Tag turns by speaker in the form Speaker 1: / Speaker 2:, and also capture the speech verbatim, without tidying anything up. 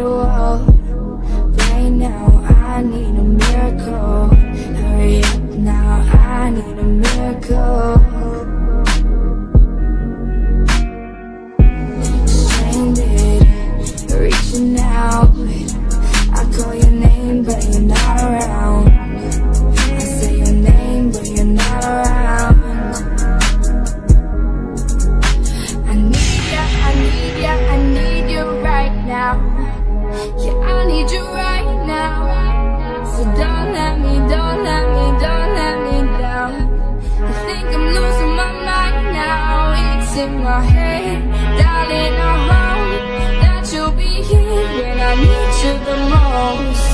Speaker 1: a wall. Right now I need a miracle. Hurry up now, I need a miracle. Stranded, reaching out. I call your name but you're not around. I say your name but you're not around. I need ya, I need ya, I need you right now. Yeah, I need you right now. So don't let me, don't let me, don't let me down. I think I'm losing my mind now. It's in my head, darling, I hope that you'll be here when I need you the most.